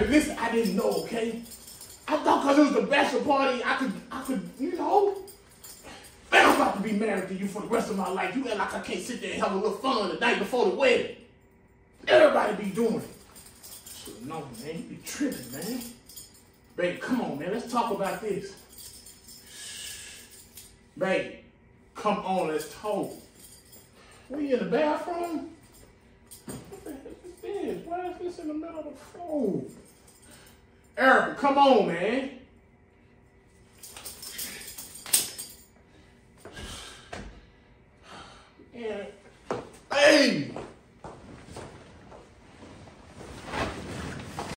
listen, I didn't know, okay? I thought because it was the bachelor party, I could, you know. Man, I'm about to be married to you for the rest of my life. You act like I can't sit there and have a little fun the night before the wedding. Everybody be doing it. No, man, you be tripping, man. Babe, come on, man, let's talk about this. Babe, come on, let's talk. We in the bathroom? What the heck is this? Why is this in the middle of the floor? Erica, come on, man. Yeah,